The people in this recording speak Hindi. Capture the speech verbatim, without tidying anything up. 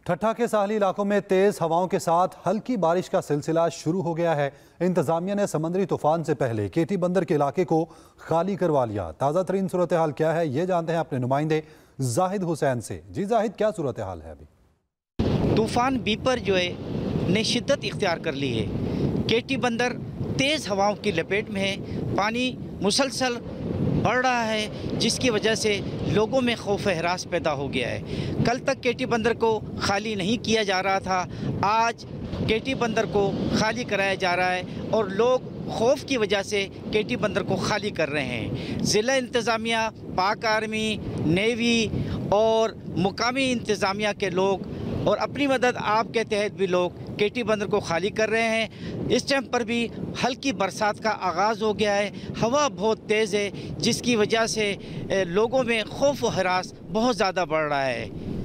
ठट्ठा के साहली इलाकों में तेज हवाओं के साथ हल्की बारिश का सिलसिला शुरू हो गया है। इंतजामिया ने समुद्री तूफान से पहले केटी बंदर के इलाके को खाली करवा लिया। ताज़ा तरीन सूरत हाल क्या है, ये जानते हैं अपने नुमाइंदे जाहिद हुसैन से। जी जाहिद, क्या सूरत हाल है अभी? तूफान बीपर जो है ने शिद्दत इख्तियार कर ली है। केटी बंदर तेज़ हवाओं की लपेट में है। पानी मुसलसल बढ़ रहा है, जिसकी वजह से लोगों में खौफ हरास पैदा हो गया है। कल तक केटी बंदर को खाली नहीं किया जा रहा था, आज केटी बंदर को खाली कराया जा रहा है और लोग खौफ की वजह से केटी बंदर को खाली कर रहे हैं। ज़िला इंतज़ामिया, पाक आर्मी, नेवी और मुकामी इंतज़ामिया के लोग और अपनी मदद आप के तहत भी लोग केटी बंदर को खाली कर रहे हैं। इस टाइम पर भी हल्की बरसात का आगाज़ हो गया है। हवा बहुत तेज़ है, जिसकी वजह से लोगों में खौफ व हरास बहुत ज़्यादा बढ़ रहा है।